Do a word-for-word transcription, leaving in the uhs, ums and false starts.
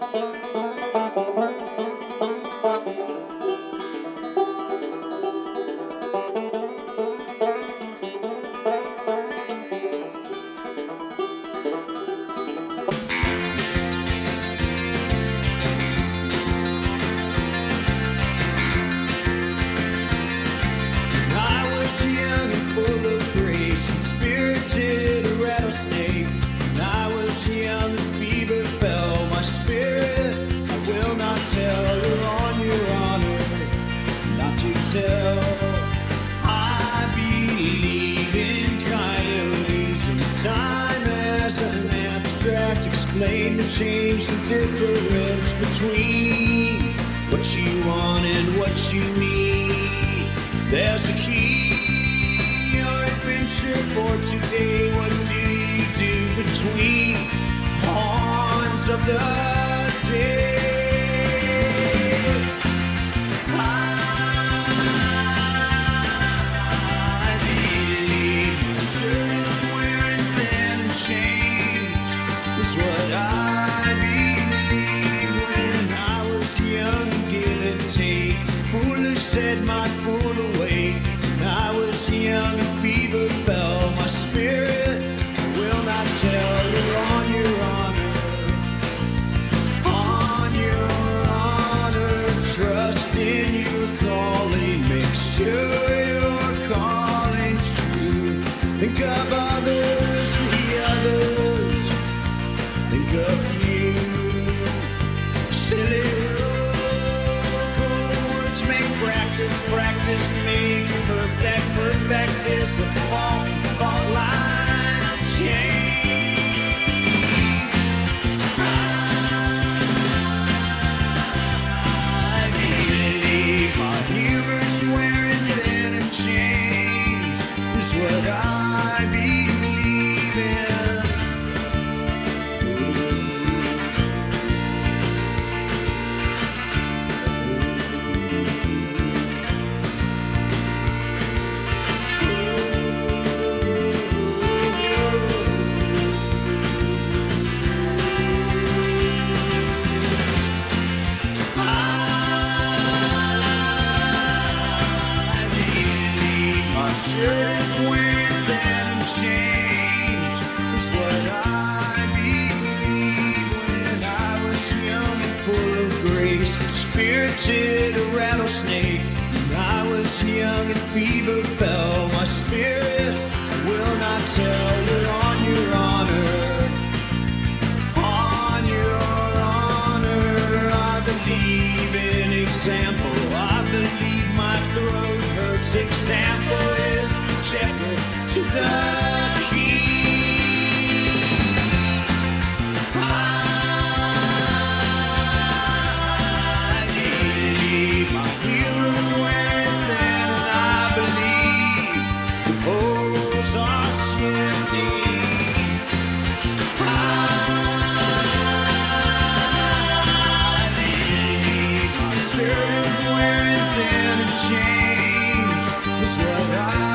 Spirited a rattlesnake. When I was young, a fever fell my spirit. I will not tell, you're on your honor not to tell. I believe in coyotes and time as an abstract. Explain to change the difference between what you want and what you need. There's the key. For today, what do you do between horns of the day? I believe my shirt is wearing thin and change is what I believe. When I was young, give and take, foolish said my fool awake. When I was young, fever fell my spirit. I will not tell, you're on your honor, on your honor. Trust in your calling, make sure your calling's true. Think of others, the others, think of you. Silly words make practice, practice makes perfect, perfect is a fault, fault line of change. I believe my humor's wearing thin and change is what I believe in. Sure is wearing that change is what I believe. When I was young and full of grace and spirited a rattlesnake. When I was young and fever fell my spirit. I will not tell, you're on your honor, on your honor. I believe in example. I believe my throat hurts. Example is shepherd to the king. I believe my heroes wearing thin, and I believe the poles are shifting. I believe my shirt wearing thin and change is what I